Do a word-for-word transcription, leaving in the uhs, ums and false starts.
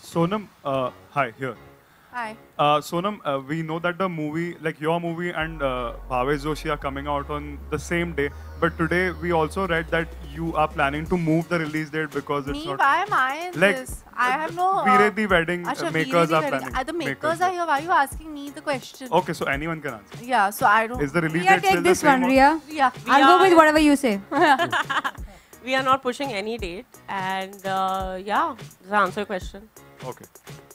Sonam, uh, hi, here. Hi. Uh, Sonam, uh, we know that the movie, like your movie and uh, Bhavesh Joshi are coming out on the same day. But today we also read that you are planning to move the release date because it's Me? not Why am I in like this? I have no. Uh, Veere the wedding uh, Achha, makers Veere are the wedding. planning. Uh, the makers are here. Why are you asking me the question? Okay, so anyone can answer. Yeah, so I don't. Is the release Ria, date still take the this same? one, or- Ria. Yeah. We I'll go are- with whatever you say. We are not pushing any date. And uh, yeah, does that answer your question? Okay.